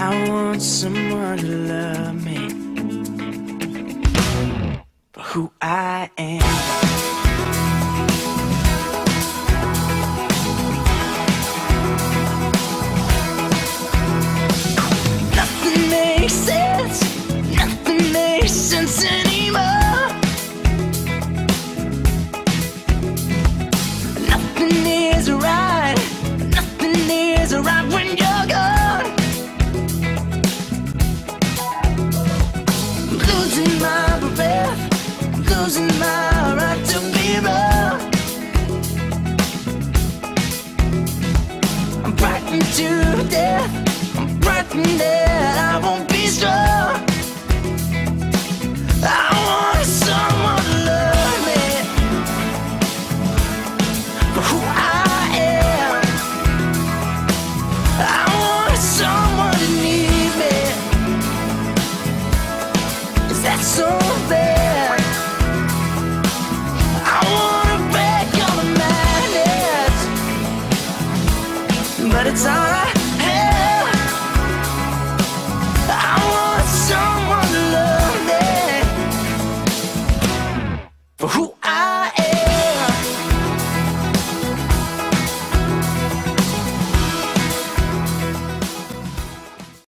I want someone to love me for who I am. Nothing makes sense, nothing makes sense anymore. Nothing is right, nothing is right when you're gone. I'm losing my breath, I'm losing my right to be wrong. I'm frightened to death, I'm frightened.